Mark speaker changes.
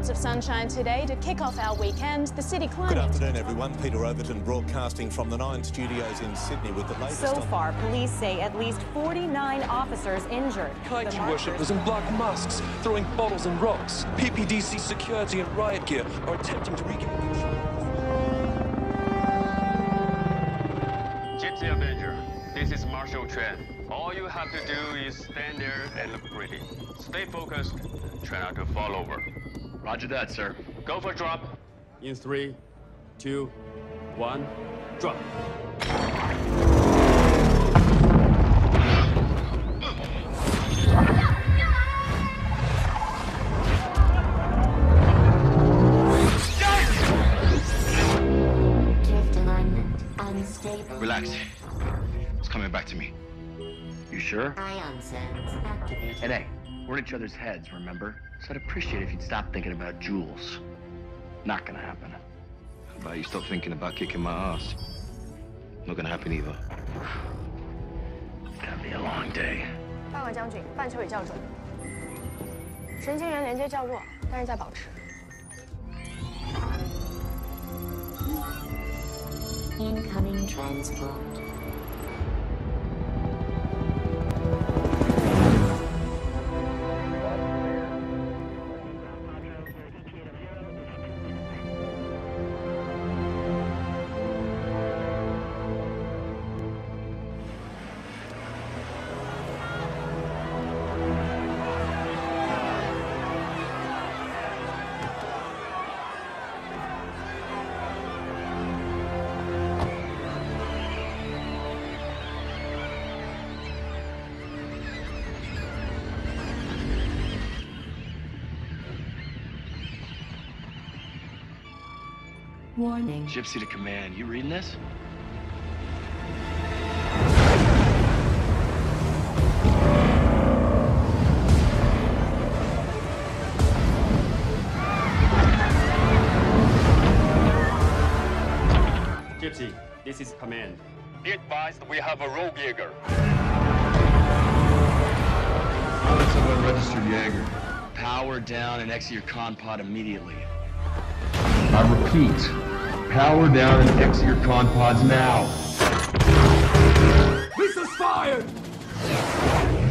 Speaker 1: of sunshine today to kick off our weekend. The city climbing.
Speaker 2: Good afternoon, everyone. Peter Overton broadcasting from the 9 studios in Sydney with the latest.
Speaker 3: So far, police say at least 49 officers injured.
Speaker 4: Kaiju worshippers in black masks, throwing bottles and rocks. PPDC security and riot gear are attempting to regain control.
Speaker 5: Gipsy Avenger, this is Marshal Chen. All you have to do is stand there and look pretty. Stay focused. Try not to fall over.
Speaker 6: Roger that, sir.
Speaker 5: Go for drop.
Speaker 7: In 3, 2, 1, drop.
Speaker 8: Drift alignment unstable.
Speaker 6: Relax. It's coming back to me. You sure?
Speaker 8: Ion sense activated.
Speaker 6: And hey, we're in each other's heads, remember? So I'd appreciate it if you'd stop thinking about jewels. Not gonna happen.
Speaker 9: How about you stop thinking about kicking my ass? Not gonna happen either.
Speaker 6: Gonna be a long day.
Speaker 10: 半个将军，半秋已校准，神经元连接较弱，但是在保持。
Speaker 8: Incoming transport. Warning.
Speaker 6: Gypsy to command. You reading this?
Speaker 7: Gypsy, this is command.
Speaker 5: Be advised, we have a rogue Jaeger.
Speaker 6: That's an unregistered Jaeger. Power down and exit your con pod immediately.
Speaker 11: I repeat, power down and exit your con pods now.
Speaker 7: Missiles fired!